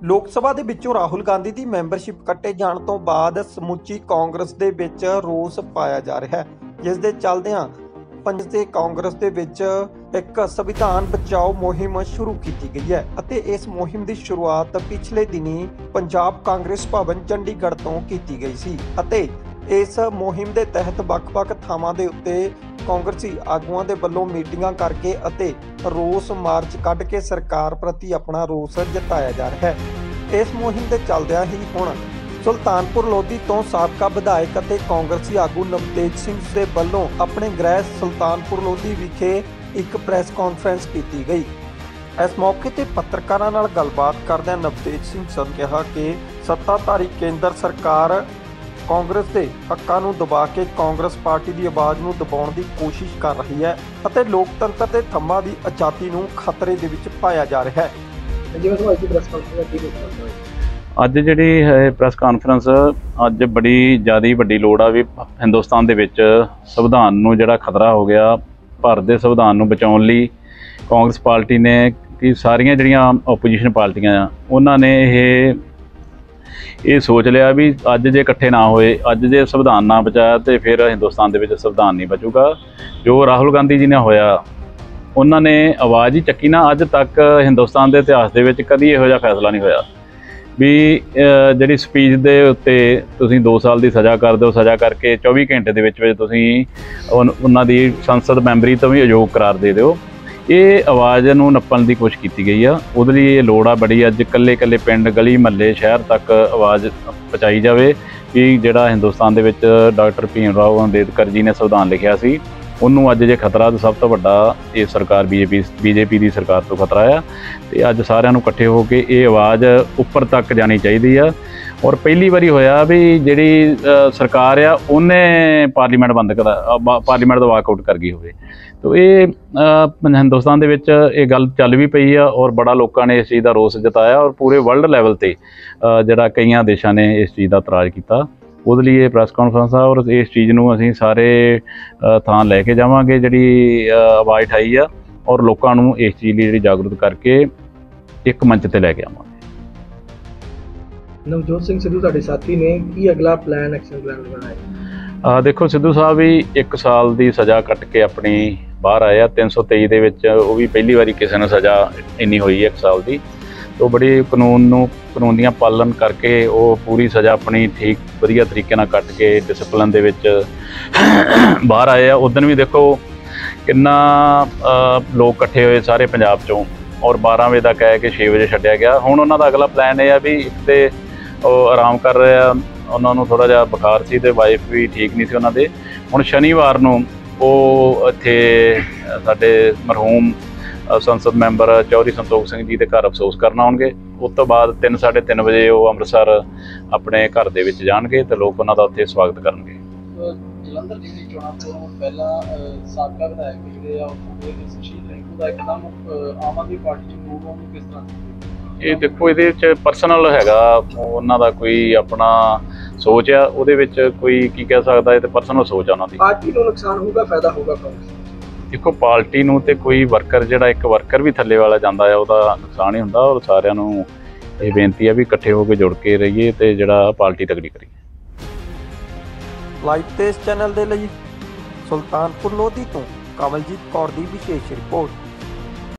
ਲੋਕ ਸਭਾ ਦੇ ਵਿੱਚੋਂ ਰਾਹੁਲ ਗਾਂਧੀ ਦੀ ਮੈਂਬਰਸ਼ਿਪ ਕੱਟੇ ਜਾਣ ਤੋਂ ਬਾਅਦ ਸਮੁੱਚੀ ਕਾਂਗਰਸ ਦੇ ਵਿੱਚ ਰੋਸ ਪਾਇਆ ਜਾ ਰਿਹਾ ਹੈ, ਜਿਸ ਦੇ ਚੱਲਦਿਆਂ ਪੰਜਾਬ ਦੇ ਕਾਂਗਰਸ ਦੇ ਵਿੱਚ ਇੱਕ ਸੰਵਿਧਾਨ ਬਚਾਓ ਮੁਹਿੰਮ ਸ਼ੁਰੂ ਕੀਤੀ ਗਈ ਹੈ ਅਤੇ ਇਸ ਮੁਹਿੰਮ ਦੀ ਸ਼ੁਰੂਆਤ ਪਿਛਲੇ ਦਿਨੀ ਪੰਜਾਬ ਕਾਂਗਰਸ ਭਵਨ ਚੰਡੀਗੜ੍ਹ ਤੋਂ ਕੀਤੀ ਗਈ ਸੀ ਅਤੇ ਇਸ ਮੁਹਿੰਮ ਦੇ ਤਹਿਤ ਵੱਖ-ਵੱਖ ਥਾਵਾਂ ਦੇ ਉੱਤੇ ਕਾਂਗਰਸੀ ਆਗੂਆਂ ਦੇ ਵੱਲੋਂ ਮੀਟਿੰਗਾਂ ਕਰਕੇ ਅਤੇ ਰੋਸ ਮਾਰਚ ਕੱਢ ਕੇ ਸਰਕਾਰ ਪ੍ਰਤੀ ਆਪਣਾ ਰੋਸ ਜਤਾਇਆ ਜਾ ਰਿਹਾ ਹੈ। ਇਸ ਮੁਹਿੰਮ ਦੇ ਚੱਲਦਿਆਂ ਹੀ ਹੁਣ ਸੁਲਤਾਨਪੁਰ ਲੋਧੀ ਤੋਂ ਸਾਬਕਾ ਵਿਧਾਇਕ ਅਤੇ ਕਾਂਗਰਸੀ ਆਗੂ ਨਵਤੇਜ ਸਿੰਘ ਦੇ ਵੱਲੋਂ ਆਪਣੇ ਗ੍ਰਹਿ ਸੁਲਤਾਨਪੁਰ ਲੋਧੀ ਵਿਖੇ ਇੱਕ ਪ੍ਰੈਸ ਕਾਨਫਰੰਸ ਕੀਤੀ ਗਈ। ਇਸ ਮੌਕੇ ਤੇ ਪੱਤਰਕਾਰਾਂ ਨਾਲ ਗੱਲਬਾਤ ਕਰਦਿਆਂ ਨਵਤੇਜ ਸਿੰਘ ਨੇ ਕਿਹਾ ਕਿ ਸੱਤਾਧਾਰੀ ਕੇਂਦਰ ਸਰਕਾਰ ਕਾਂਗਰਸ ਦੇ ਹੱਕਾਂ ਨੂੰ ਦਬਾ ਕੇ ਕਾਂਗਰਸ ਪਾਰਟੀ ਦੀ ਆਵਾਜ਼ ਨੂੰ ਦਬਾਉਣ ਦੀ ਕੋਸ਼ਿਸ਼ ਕਰ ਰਹੀ ਹੈ ਅਤੇ ਲੋਕਤੰਤਰ ਦੇ ਥੰਮਾਂ ਦੀ ਆਜ਼ਾਦੀ ਨੂੰ ਖਤਰੇ ਦੇ ਵਿੱਚ ਪਾਇਆ ਜਾ ਰਿਹਾ ਹੈ। ਅੱਜ ਜਿਹੜੀ ਹੈ ਪ੍ਰੈਸ ਕਾਨਫਰੰਸ ਅੱਜ ਬੜੀ ਜ਼ਿਆਦਾ ਵੱਡੀ ਲੋੜ ਆ ਵੀ ਹਿੰਦੁਸਤਾਨ ਦੇ ਵਿੱਚ ਸੰਵਿਧਾਨ ਨੂੰ ਜਿਹੜਾ ਖਤਰਾ ਹੋ ਗਿਆ, ਭਾਰਤ ਦੇ ਸੰਵਿਧਾਨ ਨੂੰ ਬਚਾਉਣ ਲਈ ਕਾਂਗਰਸ ਪਾਰਟੀ ਨੇ ਕਿ ਸਾਰੀਆਂ ਜਿਹੜੀਆਂ ਓਪੋਜੀਸ਼ਨ ਪਾਰਟੀਆਂ ਆ ਉਹਨਾਂ ਨੇ ਇਹ ਸੋਚ ਲਿਆ ਵੀ ਅੱਜ ਜੇ ਇਕੱਠੇ ਨਾ ਹੋਏ, ਅੱਜ ਜੇ ਸੰਵਿਧਾਨ ਨਾ ਬਚਾਇਆ ਤੇ ਫਿਰ ਹਿੰਦੁਸਤਾਨ ਦੇ ਵਿੱਚ ਸੰਵਿਧਾਨ ਨਹੀਂ ਬਚੂਗਾ। ਜੋ ਰਾਹੁਲ ਗਾਂਧੀ ਜੀ ਨੇ ਹੋਇਆ, ਉਹਨਾਂ ਨੇ ਆਵਾਜ਼ ਹੀ ਚੱਕੀ ਨਾ। ਅੱਜ ਤੱਕ ਹਿੰਦੁਸਤਾਨ ਦੇ ਇਤਿਹਾਸ ਦੇ ਵਿੱਚ ਕਦੀ ਇਹੋ ਜਿਹਾ ਫੈਸਲਾ ਨਹੀਂ ਹੋਇਆ ਵੀ ਜਿਹੜੀ ਸਪੀਚ ਦੇ ਉੱਤੇ ਤੁਸੀਂ 2 ਸਾਲ ਦੀ ਸਜ਼ਾ ਕਰ ਦਿਓ, ਸਜ਼ਾ ਕਰਕੇ 24 ਘੰਟੇ ਦੇ ਵਿੱਚ ਤੁਸੀਂ ਉਹਨਾਂ ਦੀ ਸੰਸਦ ਮੈਂਬਰੀ ਤੋਂ ਵੀ ਅਯੋਗ ਕਰਾਰ ਦੇ ਦਿਓ। ਇਹ ਆਵਾਜ਼ ਨੂੰ ਨੱਪਣ ਦੀ ਕੋਸ਼ਿਸ਼ ਕੀਤੀ ਗਈ ਆ। ਉਹਦੇ ਲਈ ਇਹ ਲੋੜ ਆ ਬੜੀ, ਅੱਜ ਇਕੱਲੇ ਪਿੰਡ, ਗਲੀ ਮਹੱਲੇ, ਸ਼ਹਿਰ ਤੱਕ ਆਵਾਜ਼ ਪਹੁੰਚਾਈ ਜਾਵੇ ਕਿ ਜਿਹੜਾ ਹਿੰਦੁਸਤਾਨ ਦੇ ਵਿੱਚ ਡਾਕਟਰ ਭੀਮ ਰਾਓ ਅੰਬੇਦਕਰ ਜੀ ਨੇ ਸੰਵਿਧਾਨ ਲਿਖਿਆ ਸੀ, ਉਹਨੂੰ ਅੱਜ ਜੇ ਖਤਰਾ ਤਾਂ ਸਭ ਤੋਂ ਵੱਡਾ ਇਹ ਸਰਕਾਰ ਬੀਜੇਪੀ ਦੀ ਸਰਕਾਰ ਤੋਂ ਖਤਰਾ ਆ। ਤੇ ਅੱਜ ਸਾਰਿਆਂ ਨੂੰ ਇਕੱਠੇ ਹੋ ਕੇ ਇਹ ਆਵਾਜ਼ ਉੱਪਰ ਤੱਕ ਜਾਣੀ ਚਾਹੀਦੀ ਆ। ਔਰ ਪਹਿਲੀ ਵਾਰੀ ਹੋਇਆ ਵੀ ਜਿਹੜੀ ਸਰਕਾਰ ਆ ਉਹਨੇ ਪਾਰਲੀਮੈਂਟ ਪਾਰਲੀਮੈਂਟ ਦਾ ਵਾਕਆਊਟ ਕਰ ਗਈ ਹੋਵੇ। ਤੋ ਇਹ ਹਿੰਦੁਸਤਾਨ ਦੇ ਵਿੱਚ ਇਹ ਗੱਲ ਚੱਲ ਵੀ ਪਈ ਆ ਔਰ ਬੜਾ ਲੋਕਾਂ ਨੇ ਇਸ ਚੀਜ਼ ਦਾ ਰੋਸ ਜਤਾਇਆ ਔਰ ਪੂਰੇ ਵਰਲਡ ਲੈਵਲ ਤੇ ਜਿਹੜਾ ਕਈਆਂ ਦੇਸ਼ਾਂ ਨੇ ਇਸ ਚੀਜ਼ ਦਾ ਇਤਰਾਜ਼ ਕੀਤਾ। ਉਹਦੇ ਲਈ ਇਹ ਪ੍ਰੈਸ ਕਾਨਫਰੰਸ ਆ ਔਰ ਇਸ ਚੀਜ਼ ਨੂੰ ਅਸੀਂ ਸਾਰੇ ਥਾਂ ਲੈ ਕੇ ਜਾਵਾਂਗੇ, ਜਿਹੜੀ ਆਵਾਜ਼ ਉਠਾਈ ਆ, ਔਰ ਲੋਕਾਂ ਨੂੰ ਇਸ ਚੀਜ਼ ਲਈ ਜਿਹੜੀ ਜਾਗਰੂਕ ਕਰਕੇ ਇੱਕ ਮੰਚ ਤੇ ਲੈ ਕੇ ਆਵਾਂਗੇ। ਨਵਜੋਤ ਸਿੰਘ ਸਿੱਧੂ ਤੁਹਾਡੇ ਸਾਥੀ ਨੇ, ਕੀ ਅਗਲਾ ਪਲਾਨ ਐਕਸ਼ਨ ਪਲਾਨ ਬਣਾਇਆ? ਦੇਖੋ, ਸਿੱਧੂ ਸਾਹਿਬ ਵੀ 1 ਸਾਲ ਦੀ ਸਜ਼ਾ ਕੱਟ ਕੇ ਆਪਣੀ ਬਾਹਰ ਆਏ ਆ। 323 ਦੇ ਵਿੱਚ ਉਹ ਵੀ ਪਹਿਲੀ ਵਾਰੀ ਕਿਸੇ ਨੂੰ ਸਜ਼ਾ ਇੰਨੀ ਹੋਈ 1 ਸਾਲ ਦੀ। तो बड़ी कानून ਦੀਆਂ पालन करके वो पूरी सज़ा अपनी ठीक वधिया तरीके नाल कट के डिसिपलिन दे विच बाहर आए। उदन भी देखो किन्ना लोग इकट्ठे हुए सारे पंजाब चों और 12 बजे तक है कि 6 बजे छड्डिया गया। हुण उन्हां दा अगला प्लान ये है भी एक ते आराम कर रहे आ, उन्होंने थोड़ा जिहा बुखार सी ते वाइफ भी ठीक नहीं सी उन्हां दे। हुण शनिवार नूं ਉਹ ਇੱਥੇ ਸਾਡੇ मरहूम संसद मैंबर चौधरी संतोख सिंह जी के घर अफसोस करना आउणगे। उस तो बाद 3 साढ़े 3 बजे वो अमृतसर अपने घर दे विच जाणगे ते लोग उन्हां दा उत्थे स्वागत करनगे। जलंधर जिले चोणां तों पहला साबका विधायक जिहड़े आ शहीद रिंकू दा एकदम आम आदमी पार्टी च मूव होण किस तरह? ये देखो इहदे विच पर्सनल हैगा, उन्हां दा कोई अपना सोच आ, उहदे विच कोई की कह सकदा है, ते पर्सनल सोच आ उन्हां दी। पार्टी नूं नुकसान होगा फायदा होगा कांग्रेस? देखो पार्टी नूं ते कोई वर्कर जिहड़ा एक वर्कर भी थल्ले वाला जांदा है उहदा नुकसान ही हुंदा। और सारिआं नूं इह बेनती है भी इकट्ठे हो के जुड़ के रहिए ते जिहड़ा पार्टी तगड़ी करिए। लाइव तेज चैनल दे लई सुल्तानपुर लोधी तो कमलजीत कौर दी विशेष रिपोर्ट।